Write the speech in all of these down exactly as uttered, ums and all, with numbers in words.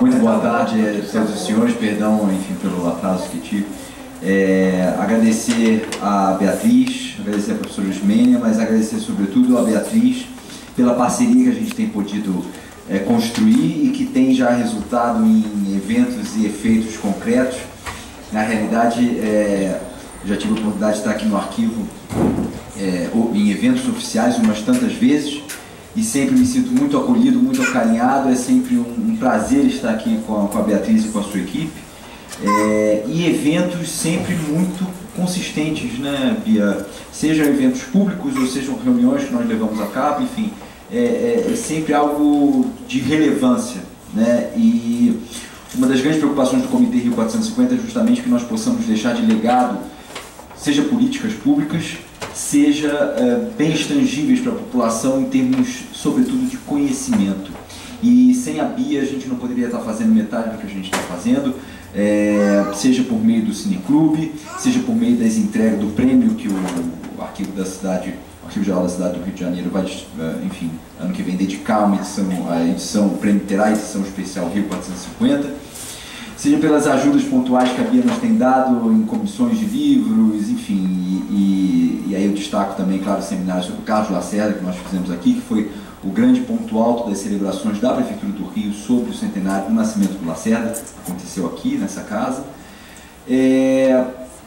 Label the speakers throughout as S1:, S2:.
S1: Muito boa tarde a todos os senhores, perdão, enfim, pelo atraso que tive. É, agradecer a Beatriz, agradecer a professora Ismênia, mas agradecer sobretudo a Beatriz pela parceria que a gente tem podido é, construir e que tem já resultado em eventos e efeitos concretos. Na realidade, é, eu já tive a oportunidade de estar aqui no arquivo é, em eventos oficiais umas tantas vezes e sempre me sinto muito acolhido, muito acarinhado. É sempre um, um prazer estar aqui com a, com a Beatriz e com a sua equipe. É, e eventos sempre muito consistentes, né, Bia? Sejam eventos públicos ou sejam reuniões que nós levamos a cabo, enfim, é, é, é sempre algo de relevância, né? E uma das grandes preocupações do Comitê Rio quatrocentos e cinquenta é justamente que nós possamos deixar de legado, seja políticas públicas, seja é, bens tangíveis para a população em termos, sobretudo, de conhecimento. E sem a Bia a gente não poderia estar fazendo metade do que a gente está fazendo. É, seja por meio do Cineclube, seja por meio das entregas do prêmio que o, o arquivo da cidade, o Arquivo Geral da Cidade do Rio de Janeiro vai, enfim, ano que vem dedicar uma edição, a edição, o prêmio terá a edição especial Rio quatrocentos e cinquenta, seja pelas ajudas pontuais que a Bia nos tem dado em comissões de livros, enfim, e, e, e aí eu destaco também, claro, o seminário sobre o Carlos Lacerda que nós fizemos aqui, que foi o grande ponto alto das celebrações da Prefeitura do Rio sobre o centenário do nascimento do Lacerda, aconteceu aqui nessa casa. É,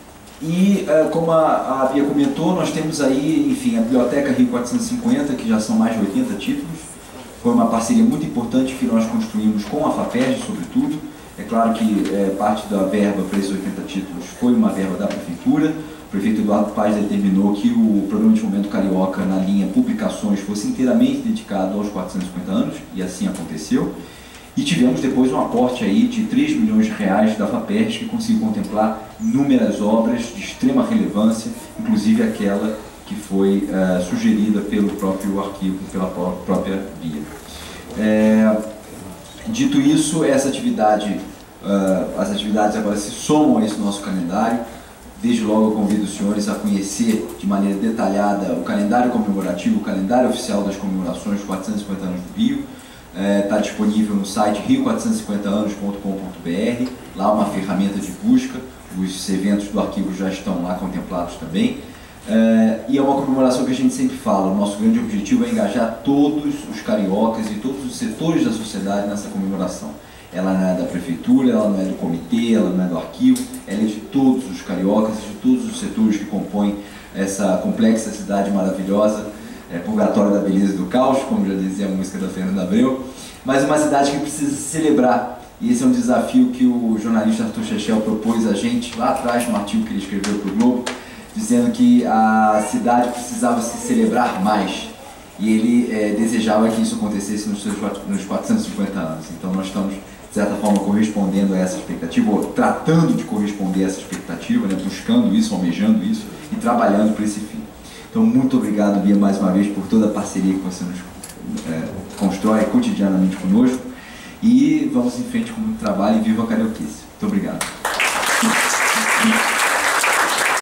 S1: e como a, a Bia comentou, nós temos aí, enfim, a Biblioteca Rio quatrocentos e cinquenta, que já são mais de oitenta títulos. Foi uma parceria muito importante que nós construímos com a FAPERJ, sobretudo. É claro que é, parte da verba para esses oitenta títulos foi uma verba da Prefeitura. O prefeito Eduardo Paes determinou que o Programa de Fomento Carioca na linha Publicações fosse inteiramente dedicado aos quatrocentos e cinquenta anos, e assim aconteceu. E tivemos depois um aporte aí de três milhões de reais da FAPERJ, que conseguiu contemplar inúmeras obras de extrema relevância, inclusive aquela que foi uh, sugerida pelo próprio arquivo, pela própria Bia. É, dito isso, essa atividade, uh, as atividades agora se somam a esse nosso calendário. Desde logo eu convido os senhores a conhecer de maneira detalhada o calendário comemorativo, o calendário oficial das comemorações dos quatrocentos e cinquenta anos do Rio. Está é, disponível no site rio quatrocentos e cinquenta anos ponto com ponto br, lá uma ferramenta de busca, os eventos do arquivo já estão lá contemplados também. É, e é uma comemoração que a gente sempre fala, o nosso grande objetivo é engajar todos os cariocas e todos os setores da sociedade nessa comemoração. Ela não é da prefeitura, ela não é do comitê, ela não é do arquivo, ela é de todos os cariocas, de todos os setores que compõem essa complexa cidade maravilhosa, é, purgatório da beleza e do caos, como já dizia a música da Fernanda Abreu, mas uma cidade que precisa se celebrar. E esse é um desafio que o jornalista Arthur Chechel propôs a gente lá atrás, no artigo que ele escreveu para o Globo, dizendo que a cidade precisava se celebrar mais. E ele é, desejava que isso acontecesse nos, seus, nos quatrocentos e cinquenta anos. Então nós estamos, de certa forma, correspondendo a essa expectativa, ou tratando de corresponder a essa expectativa, né, buscando isso, almejando isso e trabalhando por esse fim. Então, muito obrigado, Bia, mais uma vez, por toda a parceria que você nos é, constrói cotidianamente conosco. E vamos em frente com muito trabalho e viva a carioquice. Muito obrigado.